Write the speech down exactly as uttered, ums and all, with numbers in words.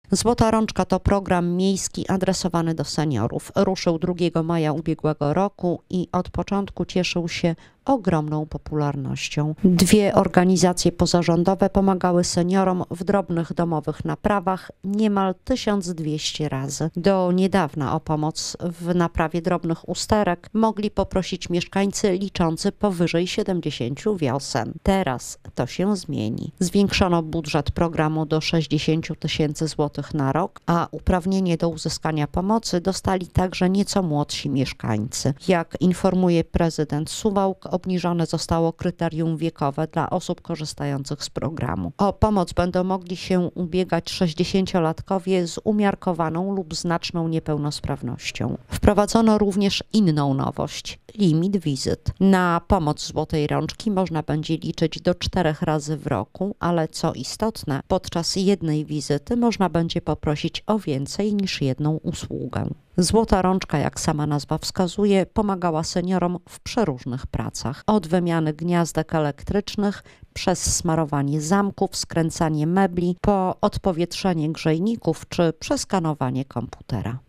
Złota Rączka to program miejski adresowany do seniorów. Ruszył drugiego maja ubiegłego roku i od początku cieszył się ogromną popularnością. Dwie organizacje pozarządowe pomagały seniorom w drobnych domowych naprawach niemal tysiąc dwieście razy. Do niedawna o pomoc w naprawie drobnych usterek mogli poprosić mieszkańcy liczący powyżej siedemdziesięciu wiosen. Teraz to się zmieni. Zwiększono budżet programu do sześćdziesięciu tysięcy złotych na rok, a uprawnienie do uzyskania pomocy dostali także nieco młodsi mieszkańcy. Jak informuje prezydent Suwałk, obniżone zostało kryterium wiekowe dla osób korzystających z programu. O pomoc będą mogli się ubiegać sześćdziesięciolatkowie z umiarkowaną lub znaczną niepełnosprawnością. Wprowadzono również inną nowość – limit wizyt. Na pomoc Złotej Rączki można będzie liczyć do czterech razy w roku, ale co istotne, podczas jednej wizyty można będzie poprosić o więcej niż jedną usługę. Złota Rączka, jak sama nazwa wskazuje, pomagała seniorom w przeróżnych pracach. Od wymiany gniazdek elektrycznych, przez smarowanie zamków, skręcanie mebli, po odpowietrzenie grzejników czy przeskanowanie komputera.